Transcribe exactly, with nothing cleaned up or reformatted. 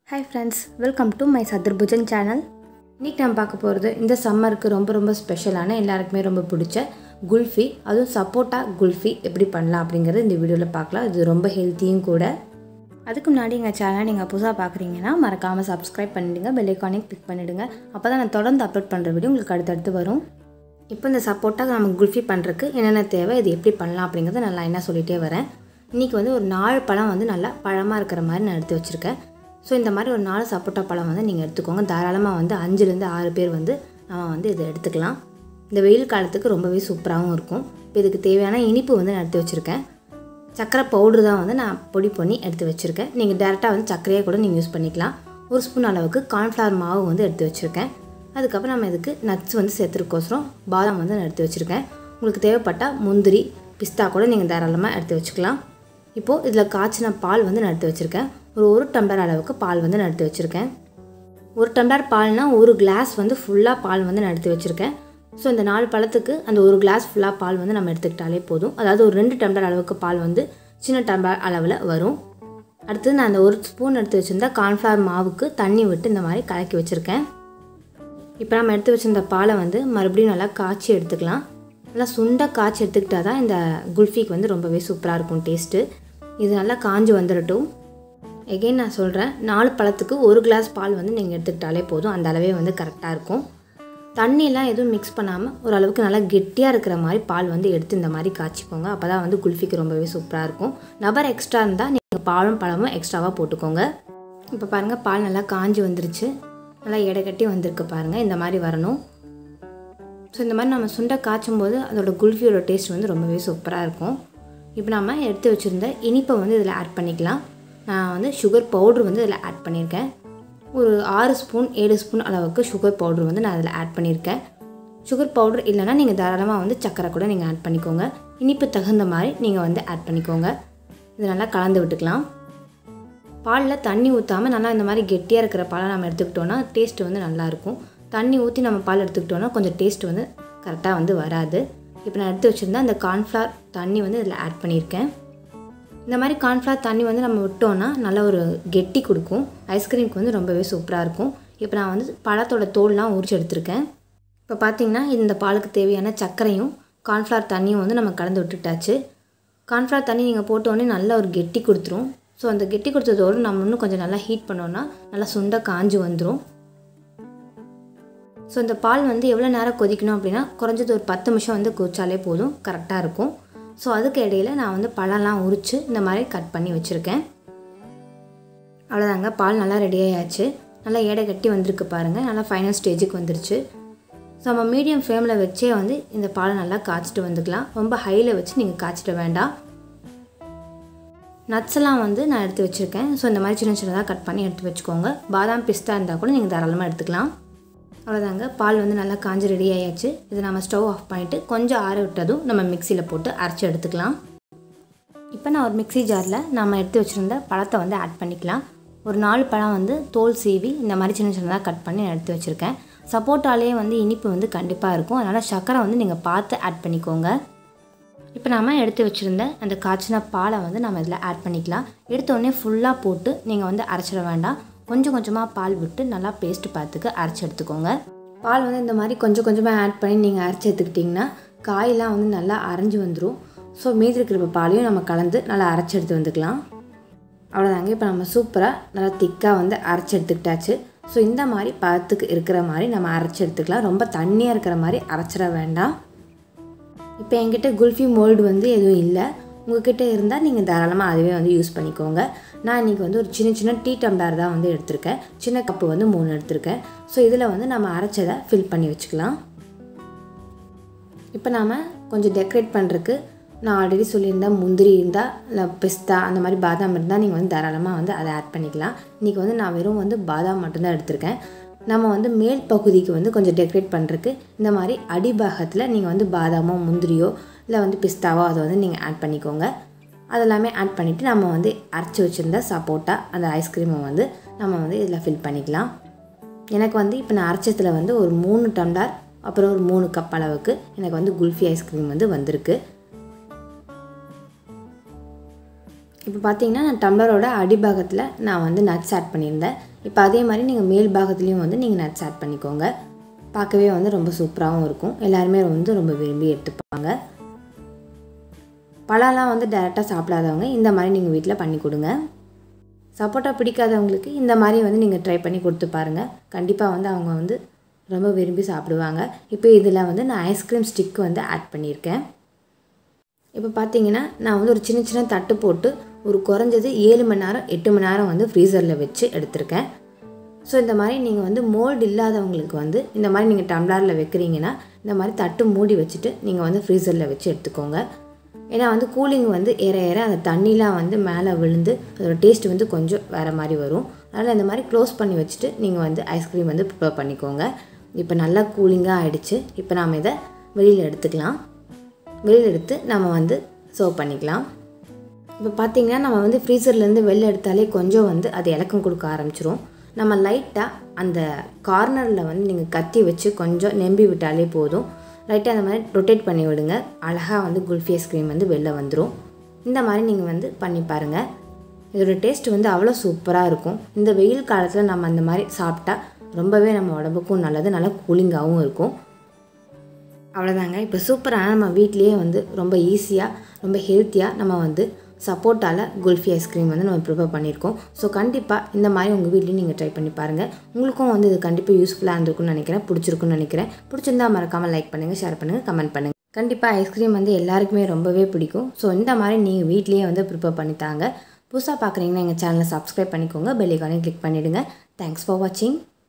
Hi friends, welcome to my Sadhurbujan channel. இன்னைக்கு நம்ம பார்க்க போறது இந்த சம்மருக்கு ரொம்ப ரொம்ப ஸ்பெஷலான எல்லாருக்குமே ரொம்ப பிடிச்ச குல்ஃபி, அதுவும் சப்போட்டா குல்ஃபி எப்படி பண்ணலாம் அப்படிங்கறது இந்த வீடியோல பார்க்கலாம். இது ரொம்ப ஹெல்தியும் கூட. அதுக்கு முன்னாடி எங்க சேனலை நீங்க புதுசா பார்க்கறீங்கன்னா மறக்காம subscribe பண்ணிடுங்க, bell icon-ஐ click பண்ணிடுங்க. அப்பதான் நான் தொடர்ந்து அப்லோட் பண்ற வீடியோ உங்களுக்கு அடுத்து வரும். இப்போ இந்த சப்போட்டா நம்ம குல்ஃபி பண்றதுக்கு என்னென்ன தேவை, இது எப்படி பண்ணலாம் அப்படிங்கறத நான் லைனா சொல்லிட்டே வரேன். இன்னைக்கு வந்து ஒரு நாலு பழம் வந்து நல்லா பழமா இருக்கிற மாதிரி நான் எடுத்து வச்சிருக்கேன். ஸோ இந்த மாதிரி ஒரு நாலு சப்போட்டா பழம் வந்து நீங்கள் எடுத்துக்கோங்க. தாராளமாக வந்து அஞ்சுலேருந்து ஆறு பேர் வந்து நம்ம வந்து இதை எடுத்துக்கலாம். இந்த வெயில் காலத்துக்கு ரொம்பவே சூப்பராகவும் இருக்கும். இப்போ இதுக்கு தேவையான இனிப்பு வந்து நான் எடுத்து வச்சுருக்கேன். சர்க்கரை பவுட்ரு தான் வந்து நான் பொடி பண்ணி எடுத்து வச்சுருக்கேன். நீங்கள் டேரெக்டாக வந்து சர்க்கரையை கூட நீங்கள் யூஸ் பண்ணிக்கலாம். ஒரு ஸ்பூன் அளவுக்கு கார்ன்ஃப்ளவர் மாவு வந்து எடுத்து வச்சுருக்கேன். அதுக்கப்புறம் நம்ம இதுக்கு நட்ஸ் வந்து சேர்த்துருக்கோசரம் பாதாம் வந்து நான் எடுத்து வச்சுருக்கேன். உங்களுக்கு தேவைப்பட்டால் முந்திரி, பிஸ்தா கூட நீங்கள் தாராளமாக எடுத்து வச்சுக்கலாம். இப்போது இதில் காய்ச்சின பால் வந்து நான் எடுத்து வச்சுருக்கேன். ஒரு ஒரு டம்ளர் அளவுக்கு பால் வந்து நான் எடுத்து வச்சுருக்கேன். ஒரு டம்ளர் பால்னால் ஒரு கிளாஸ் வந்து ஃபுல்லாக பால் வந்து நான் எடுத்து வச்சுருக்கேன். ஸோ இந்த நாலு பழத்துக்கு அந்த ஒரு கிளாஸ் ஃபுல்லாக பால் வந்து நம்ம எடுத்துக்கிட்டாலே போதும். அதாவது ஒரு ரெண்டு டம்ளர் அளவுக்கு பால் வந்து சின்ன டம்ளர் அளவில் வரும். அடுத்து நான் அந்த ஒரு ஸ்பூன் எடுத்து வச்சுருந்தா கார்ன்ஃப்ளவர் மாவுக்கு தண்ணி விட்டு இந்த மாதிரி கலக்கி வச்சுருக்கேன். இப்போ நம்ம எடுத்து வச்சுருந்த பாலை வந்து மறுபடியும் நல்லா காய்ச்சி எடுத்துக்கலாம். நல்லா சுண்டை காய்ச்சி எடுத்துக்கிட்டால் தான் இந்த குல்ஃபிக்கு வந்து ரொம்பவே சூப்பராக இருக்கும் டேஸ்ட்டு. இது நல்லா காஞ்சி வந்துடட்டும். எகெயின் நான் சொல்கிறேன், நாலு பழத்துக்கு ஒரு கிளாஸ் பால் வந்து நீங்கள் எடுத்துக்கிட்டாலே போதும். அந்த அளவே வந்து கரெக்டாக இருக்கும். தண்ணியெலாம் எதுவும் மிக்ஸ் பண்ணாமல் ஓரளவுக்கு நல்லா கெட்டியாக இருக்கிற மாதிரி பால் வந்து எடுத்து இந்த மாதிரி காய்ச்சிக்கோங்க. அப்போ தான் வந்து குல்ஃபிக்கு ரொம்பவே சூப்பராக இருக்கும். நபர் எக்ஸ்ட்ரா இருந்தால் நீங்கள் பாலும் பழமும் எக்ஸ்ட்ராவாக போட்டுக்கோங்க. இப்போ பாருங்கள், பால் நல்லா காஞ்சி வந்துருச்சு. நல்லா எடை கட்டி வந்திருக்கு பாருங்கள். இந்த மாதிரி வரணும். ஸோ இந்த மாதிரி நம்ம சுண்டை காய்ச்சும் போது அதோட குல்ஃபியோட டேஸ்ட் வந்து ரொம்பவே சூப்பராக இருக்கும். இப்போ நம்ம எடுத்து வச்சுருந்த இனிப்பை வந்து இதில் ஆட் பண்ணிக்கலாம். நான் வந்து சுகர் பவுட்ரு வந்து இதில் ஆட் பண்ணியிருக்கேன். ஒரு ஆறு ஸ்பூன் ஏழு ஸ்பூன் அளவுக்கு சுகர் பவுட்ரு வந்து நான் அதில் ஆட் பண்ணியிருக்கேன். சுகர் பவுட்ரு இல்லைனா நீங்கள் தாராளமாக வந்து சக்கரை கூட நீங்கள் ஆட் பண்ணிக்கோங்க. இனிப்பு தகுந்த மாதிரி நீங்கள் வந்து ஆட் பண்ணிக்கோங்க. இது நல்லா கலந்து விட்டுக்கலாம். பாலில் தண்ணி ஊற்றாமல் நல்லா இந்த மாதிரி கெட்டியாக இருக்கிற பாலை நம்ம எடுத்துக்கிட்டோன்னா டேஸ்ட்டு வந்து நல்லாயிருக்கும். தண்ணி ஊற்றி நம்ம பால் எடுத்துக்கிட்டோன்னா கொஞ்சம் டேஸ்ட் வந்து கரெக்டாக வந்து வராது. இப்போ நான் எடுத்து வச்சுருந்தேன் அந்த கார்ன்ஃப்ளவர் தண்ணி வந்து இதில் ஆட் பண்ணியிருக்கேன். இந்த மாதிரி கார்ன்ஃப்ளவர் தண்ணி வந்து நம்ம விட்டோன்னா நல்ல ஒரு கெட்டி கொடுக்கும். ஐஸ்கிரீமுக்கு வந்து ரொம்பவே சூப்பராக இருக்கும். இப்போ நான் வந்து பழத்தோட தோல்லாம் உரிச்சு எடுத்திருக்கேன். இப்போ பார்த்தீங்கன்னா இந்த பாலுக்கு தேவையான சர்க்கரையும் கார்ன்ஃப்ளவர் தண்ணியும் வந்து நம்ம கலந்து விட்டுட்டாச்சு. கார்ன்ஃப்ளவர் தண்ணி நீங்கள் போட்டோடனே நல்ல ஒரு கெட்டி கொடுத்துரும். ஸோ அந்த கெட்டி கொடுத்ததோடு நம்ம இன்னும் கொஞ்சம் நல்லா ஹீட் பண்ணோன்னா நல்லா சுண்டை காஞ்சி வந்துடும். ஸோ இந்த பால் வந்து எவ்வளோ நேரம் கொதிக்கணும் அப்படின்னா குறைஞ்சது ஒரு பத்து நிமிஷம் வந்து கொதிச்சாலே போதும், கரெக்டாக இருக்கும். ஸோ அதுக்கு இடையில் நான் வந்து பழம்லாம் உரித்து இந்த மாதிரி கட் பண்ணி வச்சுருக்கேன். அவ்வளோதாங்க, பால் நல்லா ரெடி ஆயாச்சு. நல்லா எடை கட்டி வந்திருக்கு பாருங்கள். நல்லா ஃபைனல் ஸ்டேஜுக்கு வந்துருச்சு. ஸோ நம்ம மீடியம் ஃப்ளேமில் வச்சே வந்து இந்த பாலை நல்லா காய்ச்சிட்டு வந்துக்கலாம். ரொம்ப ஹையில் வச்சு நீங்கள் காய்ச்சிட வேண்டாம். நட்ஸ் எல்லாம் வந்து நான் எடுத்து வச்சுருக்கேன். ஸோ இந்த மாதிரி சின்ன சின்னதாக கட் பண்ணி எடுத்து வச்சுக்கோங்க. பாதாம் பிஸ்தா இருந்தால் கூட நீங்கள் தாராளமாக எடுத்துக்கலாம். அவ்வளோதாங்க, பால் வந்து நல்லா காஞ்சி ரெடி ஆயாச்சு. இது நம்ம ஸ்டவ் ஆஃப் பண்ணிவிட்டு கொஞ்சம் ஆற விட்டதும் நம்ம மிக்சியில் போட்டு அரைச்சி எடுத்துக்கலாம். இப்போ நான் ஒரு மிக்சி ஜாரில் நம்ம எடுத்து வச்சுருந்த பழத்தை வந்து ஆட் பண்ணிக்கலாம். ஒரு நாலு பழம் வந்து தோல் சீவி இந்த மாதிரி சின்ன சின்னதாக கட் பண்ணி எடுத்து வச்சுருக்கேன். சப்போட்டாலே வந்து இனிப்பு வந்து கண்டிப்பாக இருக்கும். அதனால் சர்க்கரை வந்து நீங்கள் பார்த்து ஆட் பண்ணிக்கோங்க. இப்போ நம்ம எடுத்து வச்சுருந்த அந்த காய்ச்சின பாலை வந்து நம்ம இதில் ஆட் பண்ணிக்கலாம். எடுத்தோடனே ஃபுல்லாக போட்டு நீங்கள் வந்து அரைச்சிட வேண்டாம். கொஞ்சம் கொஞ்சமாக பால் விட்டு நல்லா பேஸ்ட்டு பார்த்துக்கு அரைச்சி எடுத்துக்கோங்க. பால் வந்து இந்த மாதிரி கொஞ்சம் கொஞ்சமாக ஆட் பண்ணி நீங்கள் அரைச்சி எடுத்துக்கிட்டிங்கன்னா காயெல்லாம் வந்து நல்லா அரைஞ்சி வந்துடும். ஸோ மீதி இருக்கிற பாலையும் நம்ம கலந்து நல்லா அரைச்சி எடுத்து வந்துக்கலாம். அவ்வளோதாங்க, இப்போ நம்ம சூப்பராக நல்லா திக்காக வந்து அரைச்சி எடுத்துக்கிட்டாச்சு. ஸோ இந்த மாதிரி பழத்துக்கு இருக்கிற மாதிரி நம்ம அரைச்சி எடுத்துக்கலாம். ரொம்ப தண்ணியாக இருக்கிற மாதிரி அரைச்சிட வேண்டாம். இப்போ என்கிட்ட குல்ஃபி மோல்டு வந்து எதுவும் இல்லை. உங்கள்கிட்ட இருந்தால் நீங்கள் தாராளமாக அதுவே வந்து யூஸ் பண்ணிக்கோங்க. நான் இன்றைக்கி வந்து ஒரு சின்ன சின்ன டீ டம்ளர் தான் வந்து எடுத்திருக்கேன். சின்ன கப்பு வந்து மூணு எடுத்திருக்கேன். ஸோ இதில் வந்து நம்ம அரைச்சதை ஃபில் பண்ணி வச்சுக்கலாம். இப்போ நாம் கொஞ்சம் டெக்கரேட் பண்ணுறதுக்கு நான் ஆல்ரெடி சொல்லியிருந்தேன், முந்திரி இருந்தால் இல்லை பிஸ்தா அந்த மாதிரி பாதாம் இருந்தால் நீங்கள் வந்து தாராளமாக வந்து அதை ஆட் பண்ணிக்கலாம். இன்றைக்கி வந்து நான் வெறும் வந்து பாதாம் மட்டும்தான் எடுத்திருக்கேன். நம்ம வந்து மேல் பகுதிக்கு வந்து கொஞ்சம் டெக்கரேட் பண்ணுறதுக்கு இந்த மாதிரி அடிபாகத்தில் நீங்கள் வந்து பாதாமோ முந்திரியோ இல்லை வந்து பிஸ்தாவோ அதை வந்து நீங்கள் ஆட் பண்ணிக்கோங்க. அதெல்லாமே ஆட் பண்ணிவிட்டு நம்ம வந்து அரைச்சி வச்சுருந்த சப்போட்டா அந்த ஐஸ்கிரீமை வந்து நம்ம வந்து இதில் ஃபில் பண்ணிக்கலாம். எனக்கு வந்து இப்போ நான் அரைச்சத்தில் வந்து ஒரு மூணு டம்ளர் அப்புறம் ஒரு மூணு கப் அளவுக்கு எனக்கு வந்து குல்ஃபி ஐஸ்கிரீம் வந்து வந்திருக்கு. இப்போ பார்த்தீங்கன்னா நான் டம்ளரோட அடிபாகத்தில் நான் வந்து நட்ஸ் ஆட் பண்ணியிருந்தேன். இப்போ அதே மாதிரி நீங்கள் மேல் பாகத்துலேயும் வந்து நீங்கள் நட்ஸ் ஆட் பண்ணிக்கோங்க. பார்க்கவே வந்து ரொம்ப சூப்பராகவும் இருக்கும். எல்லாருமே வந்து ரொம்ப விரும்பி எடுத்துப்பாங்க. பழம்லாம் வந்து டைரெக்டாக சாப்பிடாதவங்க இந்த மாதிரி நீங்கள் வீட்டில் பண்ணி கொடுங்க. சப்போட்டா பிடிக்காதவங்களுக்கு இந்த மாதிரி வந்து நீங்கள் ட்ரை பண்ணி கொடுத்து பாருங்கள். கண்டிப்பாக வந்து அவங்க வந்து ரொம்ப விரும்பி சாப்பிடுவாங்க. இப்போ இதில் வந்து நான் ஐஸ்கிரீம் ஸ்டிக் வந்து ஆட் பண்ணியிருக்கேன். இப்போ பார்த்தீங்கன்னா நான் வந்து ஒரு சின்ன சின்ன தட்டு போட்டு ஒரு குறைஞ்சது ஏழு மணி நேரம் எட்டு மணி நேரம் வந்து ஃப்ரீசரில் வச்சு எடுத்திருக்கேன். ஸோ இந்த மாதிரி நீங்கள் வந்து மோல்டு இல்லாதவங்களுக்கு வந்து இந்த மாதிரி நீங்கள் டம்ளரில் வைக்கிறீங்கன்னா இந்த மாதிரி தட்டு மூடி வச்சுட்டு நீங்கள் வந்து ஃப்ரீசரில் வச்சு எடுத்துக்கோங்க. ஏன்னா வந்து கூலிங் வந்து ஏற ஏற அந்த தண்ணிலாம் வந்து மேலே விழுந்து அதோட டேஸ்ட் வந்து கொஞ்சம் வேறு மாதிரி வரும். அதனால் இந்த மாதிரி க்ளோஸ் பண்ணி வச்சுட்டு நீங்கள் வந்து ஐஸ்கிரீம் வந்து ப்ரிப்பேர் பண்ணிக்கோங்க. இப்போ நல்லா கூலிங்காக ஆகிடுச்சு. இப்போ நாம் இதை வெளியில் எடுத்துக்கலாம். வெளியில் எடுத்து நம்ம வந்து சர்வ் பண்ணிக்கலாம். இப்போ பார்த்திங்கன்னா நம்ம வந்து ஃப்ரீசர்லேருந்து வெளில எடுத்தாலே கொஞ்சம் வந்து அது இலக்கம் கொடுக்க ஆரம்பிச்சிரும். நம்ம லைட்டாக அந்த கார்னரில் வந்து நீங்கள் கத்தி வச்சு கொஞ்சம் நெம்பி விட்டாலே போதும். லைட்டாக அந்த மாதிரி ரொட்டேட் பண்ணி விடுங்க. அழகாக வந்து குல்ஃபி ஐஸ்கிரீம் வந்து வெளில வந்துடும். இந்த மாதிரி நீங்கள் வந்து பண்ணி பாருங்கள். இதோட டேஸ்ட் வந்து அவ்வளோ சூப்பராக இருக்கும். இந்த வெயில் காலத்தில் நம்ம அந்த மாதிரி சாப்பிட்டா ரொம்பவே நம்ம உடம்புக்கும் நல்லது, நல்லா கூலிங்காகவும் இருக்கும். அவ்வளோதாங்க. இப்போ சூப்பரான நம்ம வீட்லேயே வந்து ரொம்ப ஈஸியாக ரொம்ப ஹெல்த்தியாக நம்ம வந்து சப்போட்டாவில் குல்ஃபி ஐஸ்கிரீம் வந்து நம்ம ப்ரிப்பேர் பண்ணியிருக்கோம். ஸோ கண்டிப்பாக இந்த மாதிரி உங்கள் வீட்லேயும் நீங்கள் ட்ரை பண்ணி பாருங்கள். உங்களுக்கும் வந்து இது கண்டிப்பாக யூஸ்ஃபுல்லாக இருந்திருக்கும்னு நினைக்கிறேன். பிடிச்சிருக்குன்னு நினைக்கிறேன். பிடிச்சிருந்தா மறக்காமல் லைக் பண்ணுங்கள், ஷேர் பண்ணுங்கள், கமெண்ட் பண்ணுங்கள். கண்டிப்பாக ஐஸ்கிரீம் வந்து எல்லாருக்குமே ரொம்பவே பிடிக்கும். ஸோ இந்த மாதிரி நீங்கள் வீட்லேயே வந்து ப்ரிப்பேர் பண்ணித்தாங்க. புதுசாக பார்க்குறீங்கன்னா எங்கள் சேனலை சப்ஸ்கிரைப் பண்ணிக்கோங்க. பெல் ஐகானை கிளிக் பண்ணிவிடுங்க. தேங்க்ஸ் ஃபார் வாட்சிங்.